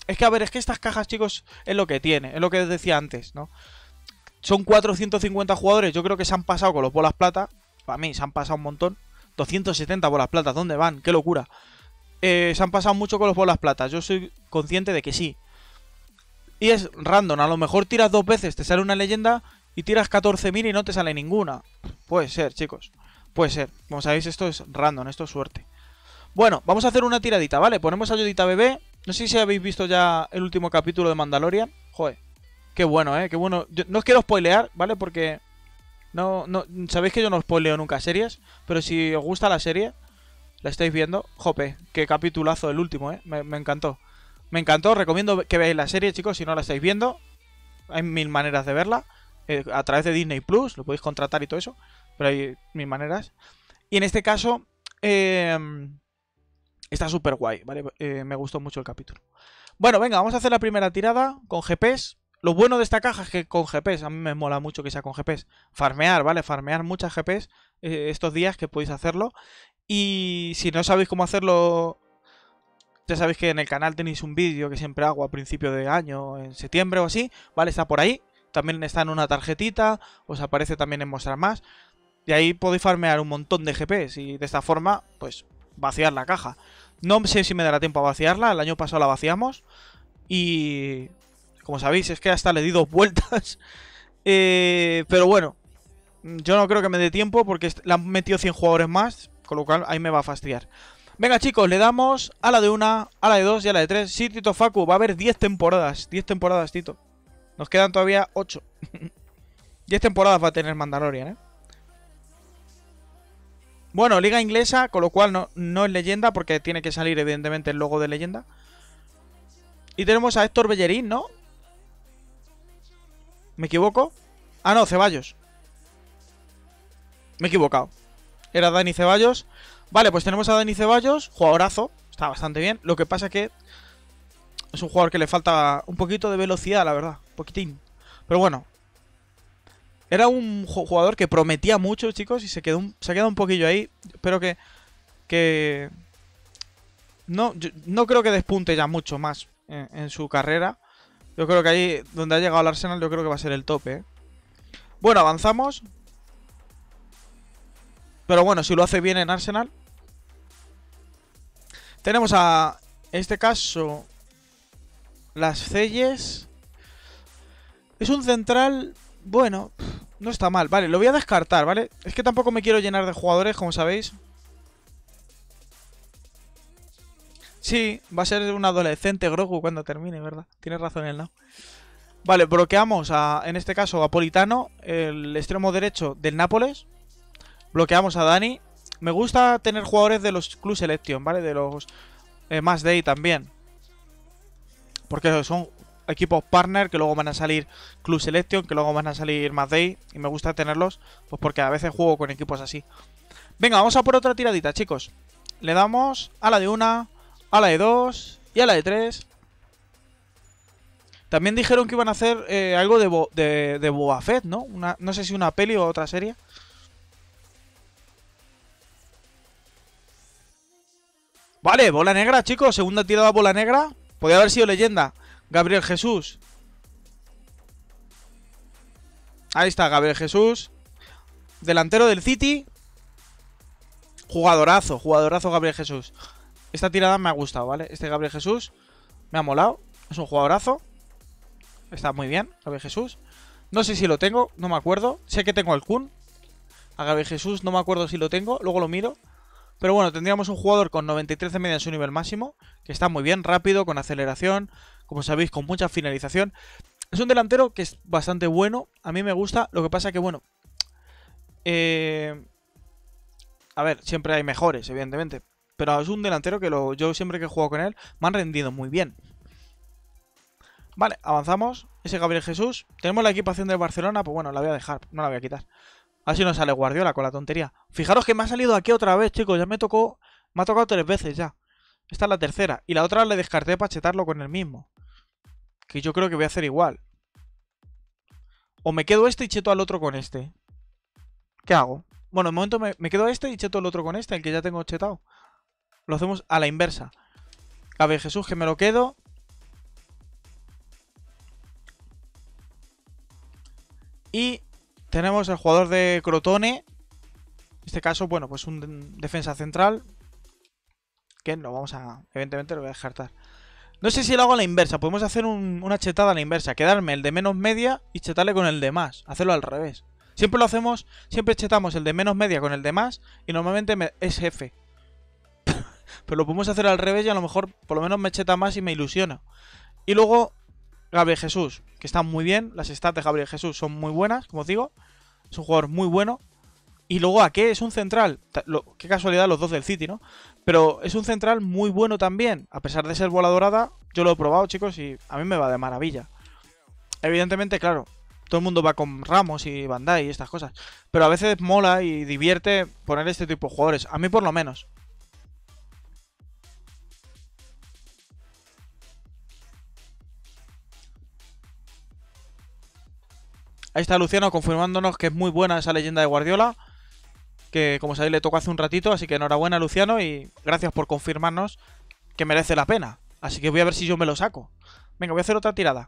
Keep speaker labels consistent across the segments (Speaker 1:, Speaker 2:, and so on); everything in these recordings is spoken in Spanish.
Speaker 1: Es que, a ver, es que estas cajas, chicos, es lo que tiene. Es lo que decía antes, ¿no? Son 450 jugadores. Yo creo que se han pasado con los bolas plata. Para mí, se han pasado un montón. 270 bolas plata. ¿Dónde van? ¡Qué locura! Se han pasado mucho con los bolas plata. Yo soy consciente de que sí. Y es random. A lo mejor tiras 2 veces, te sale una leyenda y tiras 14.000 y no te sale ninguna. Puede ser, chicos. Puede ser. Como sabéis, esto es random, esto es suerte. Bueno, vamos a hacer una tiradita, ¿vale? Ponemos a Yodita Bebé. No sé si habéis visto ya el último capítulo de Mandalorian. Joder. Qué bueno, qué bueno. Yo no os quiero spoilear, ¿vale? Porque no, sabéis que yo no spoileo nunca series. Pero si os gusta la serie, la estáis viendo. Jope, qué capitulazo el último, me encantó. Me encantó, recomiendo que veáis la serie, chicos, si no la estáis viendo. Hay 1000 maneras de verla. A través de Disney Plus, lo podéis contratar y todo eso. Pero hay 1000 maneras. Y en este caso, está súper guay, ¿vale? Me gustó mucho el capítulo. Bueno, venga, vamos a hacer la primera tirada con GPs. Lo bueno de esta caja es que con GPs, a mí me mola mucho que sea con GPs. Farmear, ¿vale? Farmear muchas GPs estos días que podéis hacerlo. Y si no sabéis cómo hacerlo, ya sabéis que en el canal tenéis un vídeo que siempre hago a principio de año, en septiembre o así, ¿vale? Está por ahí. También está en una tarjetita, os aparece también en mostrar más. Y ahí podéis farmear un montón de GPs y de esta forma, pues, vaciar la caja. No sé si me dará tiempo a vaciarla, el año pasado la vaciamos. Y como sabéis, es que hasta le di 2 vueltas. Pero bueno, yo no creo que me dé tiempo porque le han metido 100 jugadores más, con lo cual ahí me va a fastidiar. Venga, chicos, le damos a la de 1, a la de 2 y a la de 3. Sí, Tito Facu, va a haber 10 temporadas. 10 temporadas, Tito. Nos quedan todavía 8. 10 temporadas va a tener Mandalorian, Bueno, liga inglesa, con lo cual no es leyenda, porque tiene que salir evidentemente el logo de leyenda. Y tenemos a Héctor Bellerín, ¿no? ¿Me equivoco? Ah, no, Ceballos. Me he equivocado. Era Dani Ceballos. Vale, pues tenemos a Dani Ceballos, jugadorazo. Está bastante bien. Lo que pasa es que es un jugador que le falta un poquito de velocidad, la verdad. Un poquitín. Pero bueno. Era un jugador que prometía mucho, chicos, y se ha quedado un poquillo ahí. Espero que no creo que despunte ya mucho más en su carrera. Yo creo que ahí donde ha llegado al Arsenal, yo creo que va a ser el tope, Bueno, avanzamos. Pero bueno, si lo hace bien en Arsenal. Tenemos en este caso, las Celles. Es un central, bueno, no está mal. Vale, lo voy a descartar, ¿vale? Es que tampoco me quiero llenar de jugadores, como sabéis. Sí, va a ser un adolescente Grogu cuando termine, ¿verdad? Tienes razón él, ¿no? Vale, bloqueamos en este caso a Politano, el extremo derecho del Nápoles. Bloqueamos a Dani. Me gusta tener jugadores de los Club Selection, ¿vale? De los Más Day también. Porque son equipos partner que luego van a salir Club Selection, que luego van a salir Más Day. Y me gusta tenerlos, pues porque a veces juego con equipos así. Venga, vamos a por otra tiradita, chicos. Le damos a la de 1, a la de 2 y a la de 3. También dijeron que iban a hacer algo de Boba Fett, ¿no? No sé si una peli o otra serie. Vale, bola negra, chicos. Segunda tirada bola negra. Podría haber sido leyenda. Gabriel Jesús. Ahí está, Gabriel Jesús. Delantero del City. Jugadorazo, jugadorazo Gabriel Jesús. Esta tirada me ha gustado, ¿vale? Este Gabriel Jesús me ha molado. Es un jugadorazo. Está muy bien, Gabriel Jesús. No sé si lo tengo, no me acuerdo. Sé que tengo al Kun. A Gabriel Jesús no me acuerdo si lo tengo. Luego lo miro. Pero bueno, tendríamos un jugador con 93 de media en su nivel máximo. Que está muy bien, rápido, con aceleración. Como sabéis, con mucha finalización. Es un delantero que es bastante bueno. A mí me gusta. Lo que pasa que, bueno... A ver, siempre hay mejores, evidentemente. Pero es un delantero que yo siempre que he jugado con él me han rendido muy bien. Vale, avanzamos. Ese Gabriel Jesús. Tenemos la equipación del Barcelona. Pues bueno, la voy a dejar. No la voy a quitar. Así no sale Guardiola con la tontería. Fijaros que me ha salido aquí otra vez, chicos. Ya me ha tocado 3 veces ya. Esta es la tercera. Y la otra le descarté para chetarlo con el mismo. Que yo creo que voy a hacer igual. O me quedo este y cheto al otro con este. ¿Qué hago? Bueno, de momento me quedo este y cheto el otro con este, el que ya tengo chetado. Lo hacemos a la inversa. Gabriel Jesús, que me lo quedo. Y tenemos el jugador de Crotone. En este caso, bueno, pues un defensa central. Que lo vamos a... Evidentemente lo voy a descartar. No sé si lo hago a la inversa. Podemos hacer una chetada a la inversa. Quedarme el de menos media y chetarle con el de más. Hacerlo al revés. Siempre lo hacemos... Siempre chetamos el de menos media con el de más. Y normalmente es F. Pero lo podemos hacer al revés y a lo mejor por lo menos me cheta más y me ilusiona. Y luego Gabriel Jesús, que está muy bien. Las stats de Gabriel Jesús son muy buenas, como os digo. Es un jugador muy bueno. Y luego Ake es un central. Qué casualidad los dos del City, ¿no? Pero es un central muy bueno también. A pesar de ser bola dorada, yo lo he probado, chicos, y a mí me va de maravilla. Evidentemente, claro, todo el mundo va con Ramos y Bandai y estas cosas. Pero a veces mola y divierte poner este tipo de jugadores. A mí por lo menos. Ahí está Luciano confirmándonos que es muy buena esa leyenda de Guardiola. Que como sabéis le tocó hace un ratito, así que enhorabuena Luciano y gracias por confirmarnos que merece la pena. Así que voy a ver si yo me lo saco. Venga, voy a hacer otra tirada.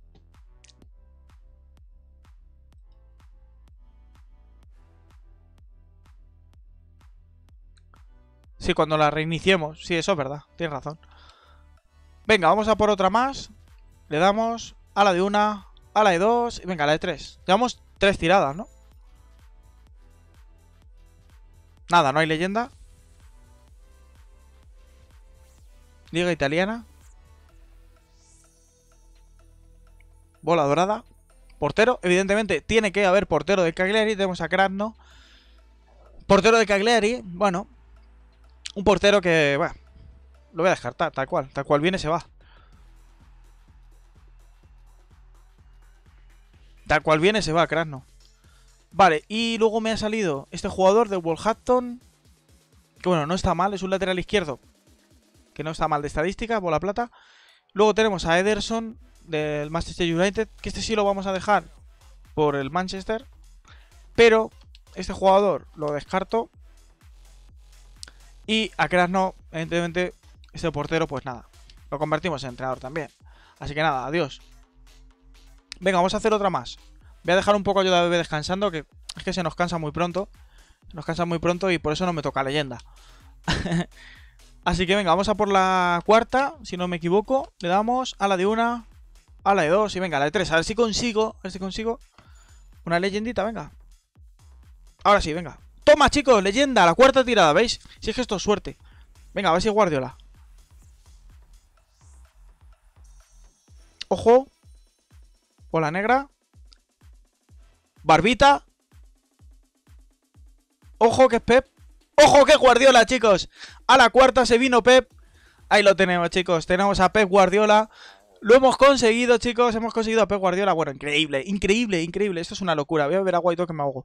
Speaker 1: Sí, cuando la reiniciemos. Sí, eso es verdad, tienes razón. Venga, vamos a por otra más. Le damos a la de una, a la de dos y venga, a la de tres. Llevamos 3 tiradas, ¿no? Nada, no hay leyenda. Liga italiana. Bola dorada. Portero, evidentemente tiene que haber portero de Cagliari. Tenemos a Krasno. Portero de Cagliari, bueno. Un portero que, bueno, lo voy a descartar, tal cual. Tal cual viene se va. Tal cual viene se va, Krasno. Vale, y luego me ha salido este jugador de Wolverhampton. Que bueno, no está mal, es un lateral izquierdo. Que no está mal de estadística, bola plata. Luego tenemos a Ederson del Manchester United. Que este sí lo vamos a dejar por el Manchester. Pero este jugador lo descarto. Y a Krasno, evidentemente, este portero, pues nada. Lo convertimos en entrenador también. Así que nada, adiós. Venga, vamos a hacer otra más. Voy a dejar un poco a Yoda Bebé descansando, que es que se nos cansa muy pronto. Se nos cansa muy pronto y por eso no me toca leyenda. Así que venga, vamos a por la cuarta, si no me equivoco. Le damos a la de una, a la de dos y venga, a la de tres. A ver si consigo, una leyendita, venga. Ahora sí, venga. Toma, chicos, leyenda, la cuarta tirada, ¿veis? Si es que esto es suerte. Venga, a ver si es Guardiola. Ojo. Bola negra. Barbita. Ojo que es Pep. Ojo que es Guardiola, chicos. A la cuarta se vino Pep. Ahí lo tenemos, chicos. Tenemos a Pep Guardiola. Lo hemos conseguido, chicos. Hemos conseguido a Pep Guardiola. Bueno, increíble, increíble, increíble. Esto es una locura. Voy a beber agua y todo que me ahogo.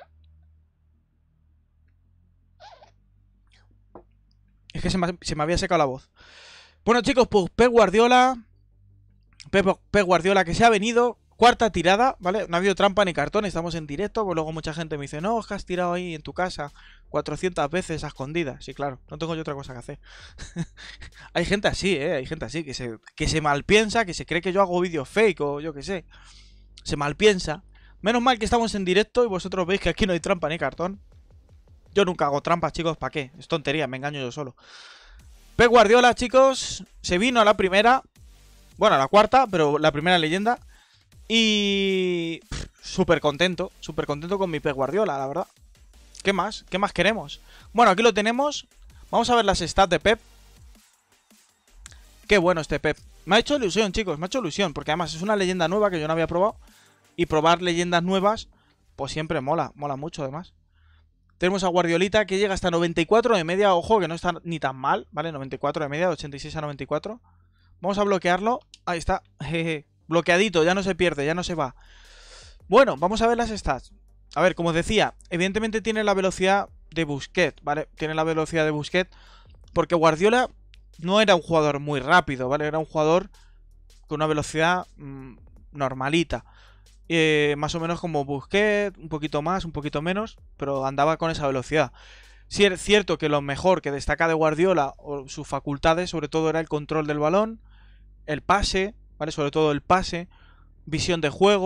Speaker 1: Es que se me había secado la voz. Bueno, chicos, pues Pep Guardiola. Pep Guardiola que se ha venido. Cuarta tirada, ¿vale? No ha habido trampa ni cartón, estamos en directo. Pues luego mucha gente me dice, no, es que has tirado ahí en tu casa 400 veces a escondidas. Sí, claro, no tengo yo otra cosa que hacer. Hay gente así, hay gente así que se malpiensa, que se cree que yo hago vídeos fake o yo qué sé. Se malpiensa. Menos mal que estamos en directo y vosotros veis que aquí no hay trampa ni cartón. Yo nunca hago trampas, chicos, ¿para qué? Es tontería, me engaño yo solo. Pep Guardiola, chicos, se vino a la primera. Bueno, a la cuarta, pero la primera leyenda. Y súper contento con mi Pep Guardiola, la verdad. ¿Qué más? ¿Qué más queremos? Bueno, aquí lo tenemos. Vamos a ver las stats de Pep. Qué bueno este Pep. Me ha hecho ilusión, chicos, me ha hecho ilusión. Porque además es una leyenda nueva que yo no había probado. Y probar leyendas nuevas, pues siempre mola, mola mucho además. Tenemos a Guardiolita que llega hasta 94 de media. Ojo, que no está ni tan mal, ¿vale? 94 de media, de 86 a 94. Vamos a bloquearlo. Ahí está. Jeje. Bloqueadito, ya no se pierde, ya no se va. Bueno, vamos a ver las stats. A ver, como os decía, evidentemente tiene la velocidad de Busquets, ¿vale? Tiene la velocidad de Busquets porque Guardiola no era un jugador muy rápido, ¿vale? Era un jugador con una velocidad normalita. Más o menos como Busquets, un poquito más, un poquito menos, pero andaba con esa velocidad. Sí es cierto que lo mejor que destaca de Guardiola, o sus facultades, sobre todo era el control del balón, el pase, ¿vale? Sobre todo el pase, visión de juego,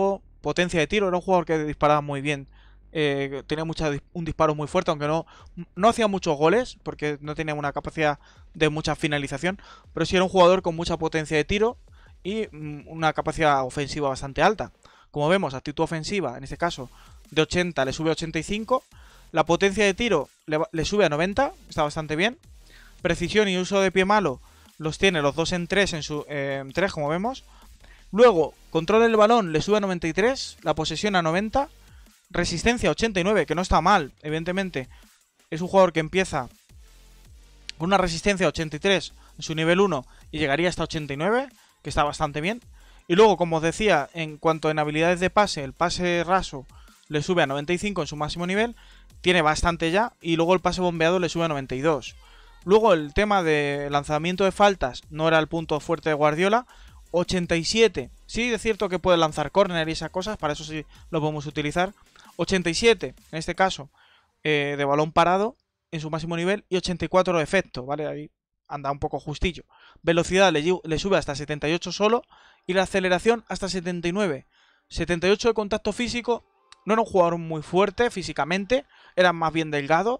Speaker 1: potencia de tiro. Era un jugador que disparaba muy bien. Tenía un disparo muy fuerte, aunque no hacía muchos goles, porque no tenía una capacidad de mucha finalización. Pero sí era un jugador con mucha potencia de tiro y una capacidad ofensiva bastante alta. Como vemos, actitud ofensiva, en este caso, de 80 le sube a 85. La potencia de tiro le sube a 90, está bastante bien. Precisión y uso de pie malo los tiene los dos en 3, en 3 como vemos. Luego, control del balón le sube a 93, la posesión a 90. Resistencia 89, que no está mal, evidentemente. Es un jugador que empieza con una resistencia 83 en su nivel 1 y llegaría hasta 89, que está bastante bien. Y luego, como os decía, en cuanto a habilidades de pase, el pase raso le sube a 95 en su máximo nivel. Tiene bastante ya. Y luego el pase bombeado le sube a 92. Luego el tema de lanzamiento de faltas no era el punto fuerte de Guardiola. 87. Sí, es cierto que puede lanzar córner y esas cosas. Para eso sí lo podemos utilizar. 87, en este caso, de balón parado en su máximo nivel. Y 84 de efecto, ¿vale? Ahí anda un poco justillo. Velocidad le sube hasta 78 solo. Y la aceleración hasta 79. 78 de contacto físico. No era un jugador muy fuerte físicamente. Era más bien delgado.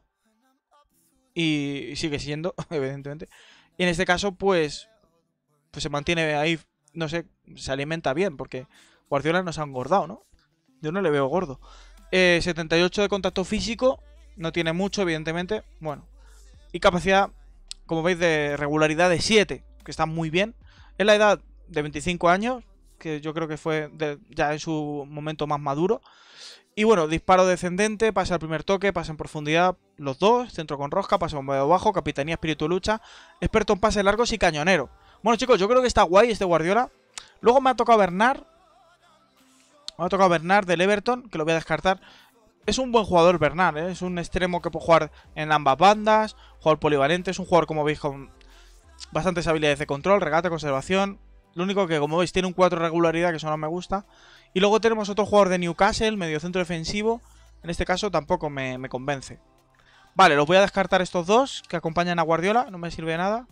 Speaker 1: Y sigue siendo, evidentemente. Y en este caso, pues se mantiene ahí, no sé, se alimenta bien. Porque Guardiola nos ha engordado, ¿no? Yo no le veo gordo. 78 de contacto físico. No tiene mucho, evidentemente. Bueno. Y capacidad, como veis, de regularidad de 7. Que está muy bien. Es la edad de 25 años. Que yo creo que fue ya en su momento más maduro. Y bueno, disparo descendente, pase al primer toque, pase en profundidad, los dos, centro con rosca, pase bombeo bajo, capitanía, espíritu de lucha, experto en pases largos y cañonero. Bueno, chicos, yo creo que está guay este Guardiola. Luego me ha tocado Bernard. Me ha tocado Bernard del Everton, que lo voy a descartar. Es un buen jugador Bernard, ¿eh? Es un extremo que puede jugar en ambas bandas, jugador polivalente, es un jugador, como veis, con bastantes habilidades de control, regate, conservación. Lo único que, como veis, tiene un 4 de regularidad, que eso no me gusta. Y luego tenemos otro jugador de Newcastle, medio centro defensivo. En este caso tampoco me convence. Vale, los voy a descartar estos dos que acompañan a Guardiola. No me sirve de nada.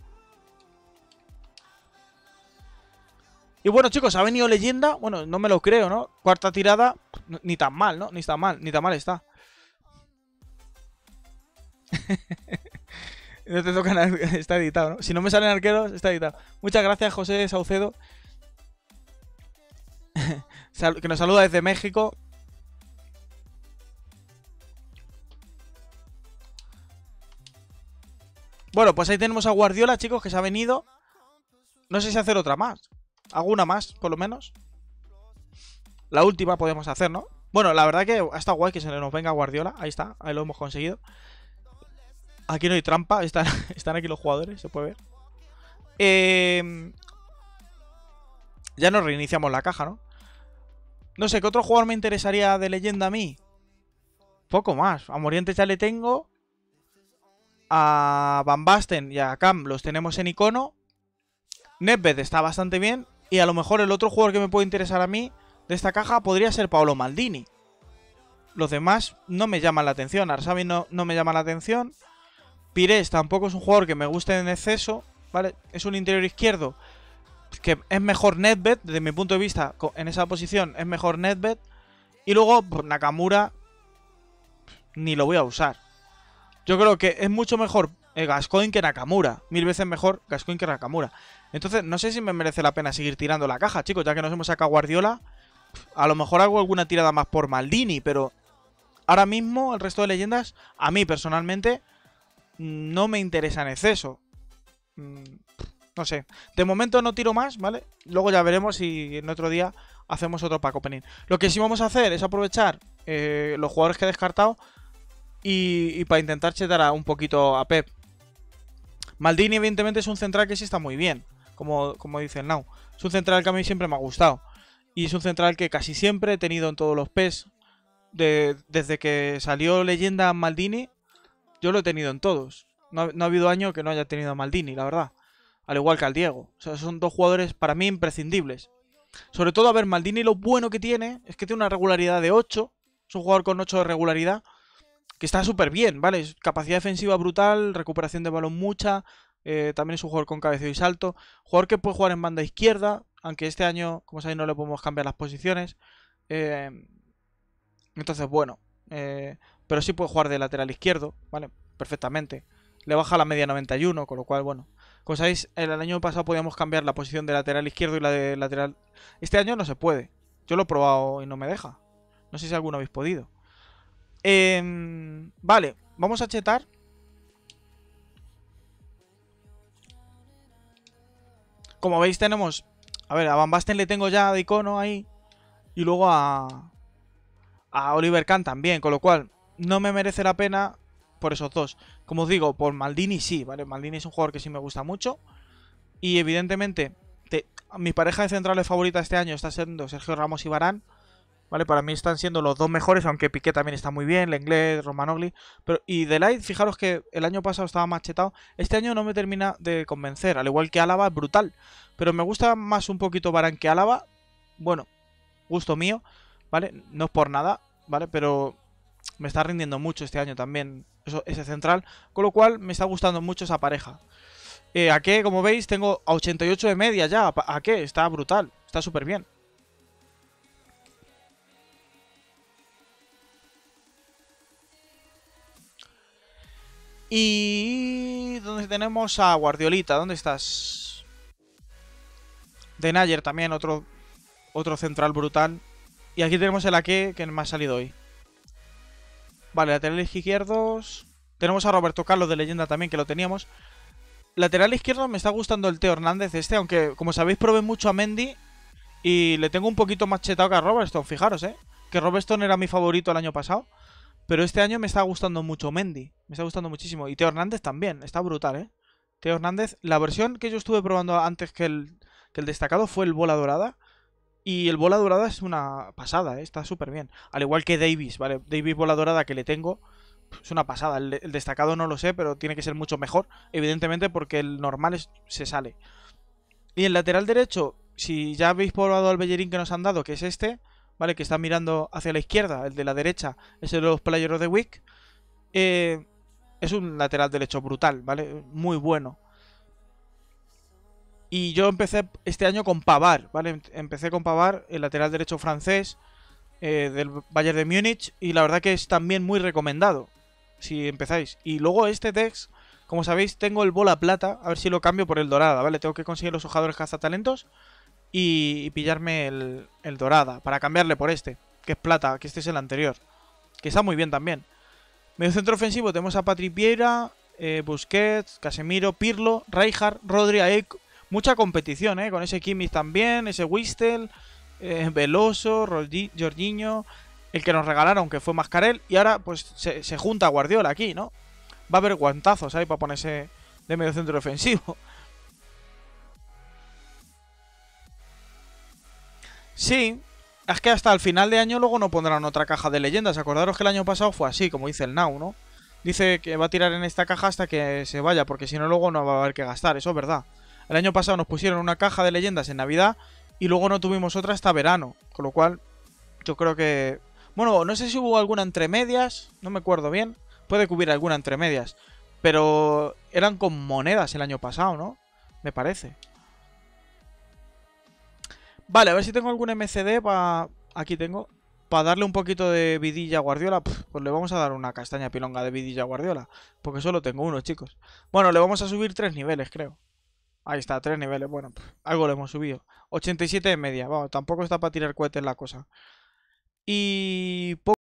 Speaker 1: Y bueno, chicos, ha venido leyenda. Bueno, no me lo creo, ¿no? Cuarta tirada. Ni tan mal, ¿no? Ni tan mal está. No te tocan, está editado, ¿no? Si no me salen arqueros, está editado. Muchas gracias, José Saucedo. Que nos saluda desde México. Bueno, pues ahí tenemos a Guardiola, chicos, que se ha venido. No sé si hacer otra más. Alguna más, por lo menos. La última podemos hacer, ¿no? Bueno, la verdad que ha estado guay que se nos venga Guardiola. Ahí está, ahí lo hemos conseguido. Aquí no hay trampa, están aquí los jugadores, se puede ver. Ya nos reiniciamos la caja, ¿no? No sé, ¿qué otro jugador me interesaría de leyenda a mí? Poco más. A Morientes ya le tengo. A Van Basten y a Cam los tenemos en icono. Nedved está bastante bien. Y a lo mejor el otro jugador que me puede interesar a mí de esta caja podría ser Paolo Maldini. Los demás no me llaman la atención. Arsavi no me llama la atención. Pires tampoco es un jugador que me guste en exceso, ¿vale? Es un interior izquierdo que es mejor Nedved, desde mi punto de vista, en esa posición es mejor Nedved. Y luego, pues, Nakamura ni lo voy a usar. Yo creo que es mucho mejor Gascoigne que Nakamura. 1000 veces mejor Gascoigne que Nakamura. Entonces, no sé si me merece la pena seguir tirando la caja, chicos, ya que nos hemos sacado Guardiola. A lo mejor hago alguna tirada más por Maldini, pero ahora mismo el resto de leyendas, a mí personalmente, no me interesa en exceso. No sé. De momento no tiro más, ¿vale? Luego ya veremos si en otro día hacemos otro pack opening. Lo que sí vamos a hacer es aprovechar los jugadores que he descartado y para intentar chetar un poquito a Pep. Maldini, evidentemente, es un central que sí está muy bien, como dice el Now. Es un central que a mí siempre me ha gustado. Y es un central que casi siempre he tenido en todos los PES. Desde que salió leyenda Maldini, yo lo he tenido en todos. No ha habido año que no haya tenido a Maldini, la verdad. Al igual que al Diego. O sea, son dos jugadores para mí imprescindibles. Sobre todo, a ver, Maldini lo bueno que tiene es que tiene una regularidad de 8. Es un jugador con 8 de regularidad. Que está súper bien, ¿vale? Es capacidad defensiva brutal, recuperación de balón mucha. También es un jugador con cabeceo y salto. Jugador que puede jugar en banda izquierda. Aunque este año, como sabéis, no le podemos cambiar las posiciones. Entonces, bueno. Pero sí puede jugar de lateral izquierdo, ¿vale? Perfectamente. Le baja la media 91, con lo cual, bueno. Como sabéis, el año pasado podíamos cambiar la posición de lateral izquierdo y la de lateral... Este año no se puede. Yo lo he probado y no me deja. No sé si alguno habéis podido. Vale, vamos a chetar. Como veis tenemos... A ver, a Van Basten le tengo ya de icono ahí. Y luego a Oliver Kahn también. Con lo cual, no me merece la pena por esos dos. Como os digo, por Maldini sí, ¿vale? Maldini es un jugador que sí me gusta mucho. Y evidentemente, mi pareja de centrales favorita este año está siendo Sergio Ramos y Varane. ¿Vale? Para mí están siendo los dos mejores, aunque Piqué también está muy bien, Lenglet, Romagnoli. Y De Ligt, fijaros que el año pasado estaba machetado. Este año no me termina de convencer, al igual que Álava, es brutal. Pero me gusta más un poquito Varane que Álava. Bueno, gusto mío, ¿vale? No es por nada, ¿vale? Pero me está rindiendo mucho este año también ese central. Con lo cual me está gustando mucho esa pareja. ¿A qué? Como veis, tengo a 88 de media ya. ¿A qué? Está brutal, está súper bien. Y... ¿dónde tenemos a Guardiolita? ¿Dónde estás? De Nayer también, otro central brutal. Y aquí tenemos el Ake que me ha salido hoy. Vale, laterales izquierdos. Tenemos a Roberto Carlos de leyenda también, que lo teníamos. Lateral izquierdo me está gustando el Teo Hernández este, aunque como sabéis probé mucho a Mendy. Y le tengo un poquito más chetado que a Robertson, fijaros, que Robertson era mi favorito el año pasado. Pero este año me está gustando mucho Mendy. Me está gustando muchísimo. Y Teo Hernández también. Está brutal, Teo Hernández. La versión que yo estuve probando antes que el destacado fue el bola dorada. Y el bola dorada es una pasada, está súper bien. Al igual que Davis, ¿vale? Davis bola dorada que le tengo. Es una pasada. El destacado no lo sé, pero tiene que ser mucho mejor. Evidentemente porque el normal se sale. Y el lateral derecho, si ya habéis probado al Bellerín que nos han dado, que es este... ¿vale? Que está mirando hacia la izquierda, el de la derecha es el de los Players of the Week. Es un lateral derecho brutal, ¿vale? Muy bueno. Y yo empecé este año con Pavard, ¿vale? Empecé con Pavard, el lateral derecho francés del Bayern de Múnich. Y la verdad que es también muy recomendado, si empezáis. Y luego este Dex, como sabéis, tengo el bola plata, a ver si lo cambio por el dorada, ¿vale? Tengo que conseguir los jugadores cazatalentos y pillarme el dorada para cambiarle por este, que es plata, que este es el anterior, que está muy bien también. Medio centro ofensivo tenemos a Patrick Vieira, Busquets, Casemiro, Pirlo, Rijkaard, Rodri, Aek. Mucha competición, con ese Kimmich también, ese Wistel, Veloso, Jorginho, el que nos regalaron que fue Mascarell, y ahora pues se junta Guardiola aquí, ¿no? Va a haber guantazos ahí para ponerse de medio centro ofensivo. Sí, es que hasta el final de año luego no pondrán otra caja de leyendas. Acordaros que el año pasado fue así, como dice el Now, ¿no? Dice que va a tirar en esta caja hasta que se vaya, porque si no luego no va a haber que gastar, eso es verdad. El año pasado nos pusieron una caja de leyendas en Navidad y luego no tuvimos otra hasta verano, con lo cual yo creo que... Bueno, no sé si hubo alguna entre medias, no me acuerdo bien. Puede que hubiera alguna entre medias, pero eran con monedas el año pasado, ¿no? Me parece. Vale, a ver si tengo algún MCD para... Aquí tengo. Para darle un poquito de vidilla a Guardiola. Pues le vamos a dar una castaña pilonga de vidilla a Guardiola. Porque solo tengo uno, chicos. Bueno, le vamos a subir 3 niveles, creo. Ahí está, 3 niveles. Bueno, algo le hemos subido. 87 de media. Vamos, tampoco está para tirar cohetes la cosa. Y...